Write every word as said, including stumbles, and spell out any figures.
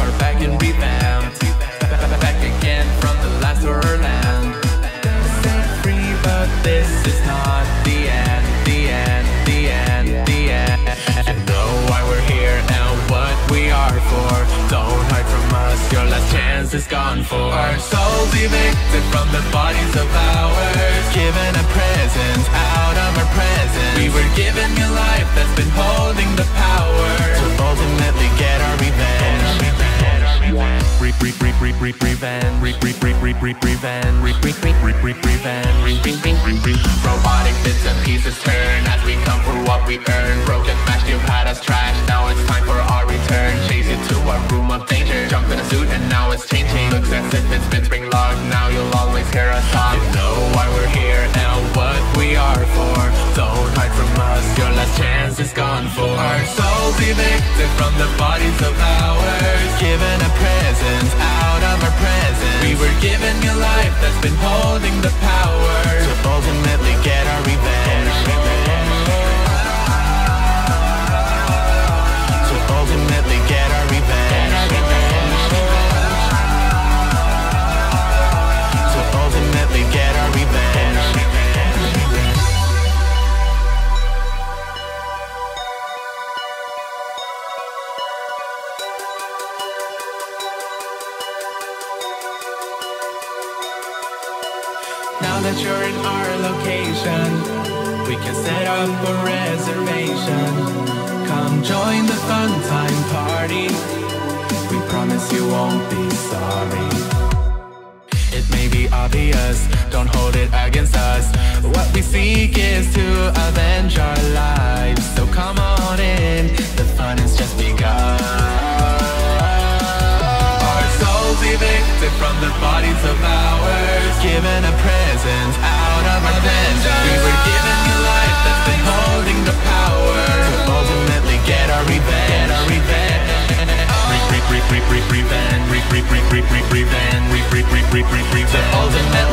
are back in revamp, back again from the last horror land. Set free, but this is not the end, the end, the end, the end. You know why we're here and what we are for. Don't hide from us, your last chance is gone for. Our souls evicted from the bodies of ours, given a present out of our presence. We were given new life that's been holding the power to ultimately get our revenge. Re re re re re revenge, re re re re re revenge, re re re re re revenge, re re re re re. Robotic bits and pieces turn as we come for what we earn. Broken smashed, you've had us trashed. Now it's time for our return. Chase you to our room of danger. Jump in a suit and now it's changing. Looks as if it's been spring locked. Now you'll always hear us talk. You know why we're here and what we are for. Don't hide from us, your last chance is gone for. Our souls evicted from the bodies of ours, given a present out of our presence. We were given new life that's been holding the power to ultimately get our revenge. To ultimately get our revenge. To ultimately get our revenge. Now that you're in our location, we can set up a reservation. Come join the fun time party. We promise you won't be sorry. It may be obvious, don't hold it against us. What we seek is to avenge our lives. So come on in, the fun has just begun. Our souls evicted from the bodies of ours, given a present out of our vengeance. We were given new life that's been holding the power to ultimately get our revenge. Our revenge. Re re re re re revenge. Re re re re re revenge. Re re re re re revenge. To ultimately